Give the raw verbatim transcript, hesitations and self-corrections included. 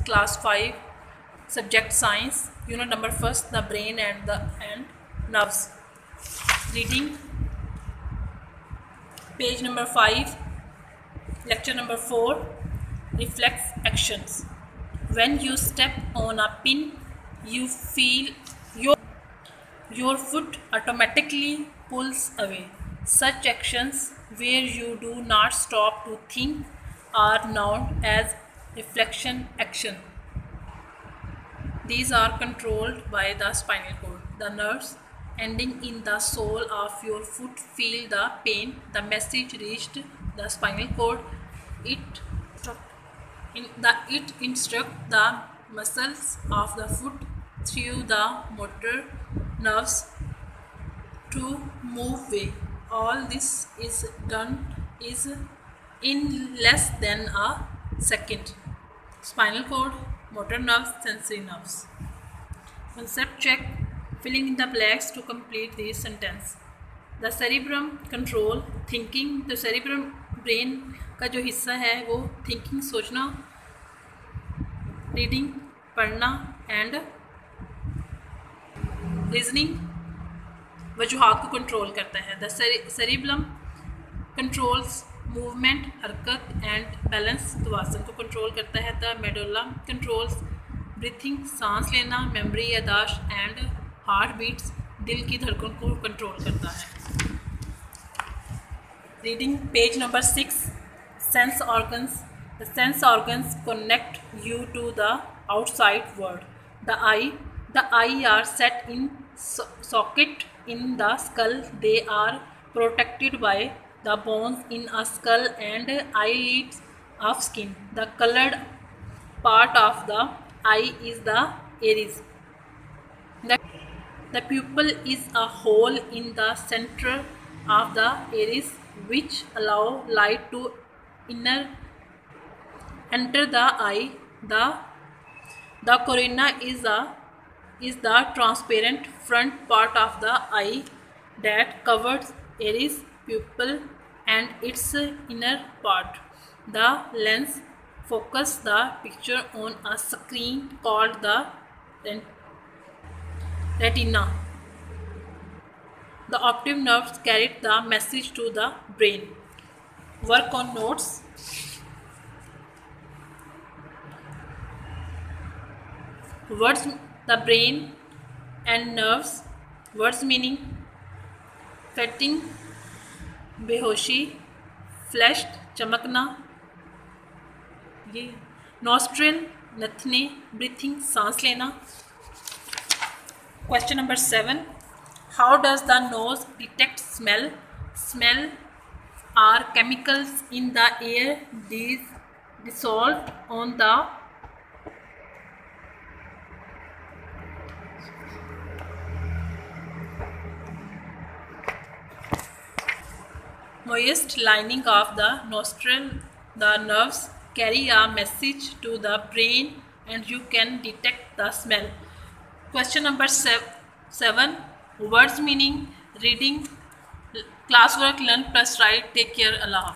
class five, subject science, unit number first, the brain and the and nerves. Reading page number five, lecture number four, reflex actions. When you step on a pin, you feel your your foot automatically pulls away. Such actions where you do not stop to think are known as reflection action. These are controlled by the spinal cord. The nerves ending in the sole of your foot feel the pain. The message reached the spinal cord. It in the it instructs the muscles of the foot through the motor nerves to move away. All this is done is in less than a second. Spinal cord, motor nerves, sensory nerves. Concept check. Filling in the blanks to complete this sentence. The cerebrum control thinking. The cerebrum brain का जो हिस्सा है वो thinking सोचना, reading पढ़ना and reasoning वजूहात को control करता है. The cerebellum controls movement हरकत and balance तवाज़ुन को कंट्रोल करता है. The medulla controls breathing सांस लेना, memory यादाश्त and heart beats दिल की धड़कन को कंट्रोल करता है. Reading page number six, sense organs. The sense organs connect you to the outside world. The eye, the eye are set in so socket in the skull. They are protected by the bones in a skull and eyelids of skin. The colored part of the eye is the iris. The, the pupil is a hole in the center of the iris which allow light to inner enter the eye. The the cornea is a is the transparent front part of the eye that covers iris, pupil and its inner part. The lens focuses the picture on a screen called the retina. The optic nerves carry the message to the brain. Work on notes. Words, the brain and nerves. Words meaning fainting, बेहोशी, flashed, चमकना, ये nostril, नथने, breathing, सांस लेना. Question number seven. How does the nose detect smell? Smell are chemicals in the air. These dissolved on the moist lining of the nostril. The nerves carry a message to the brain and you can detect the smell. Question number seven. Words meaning reading. Classwork learn plus write. Take care. Allah.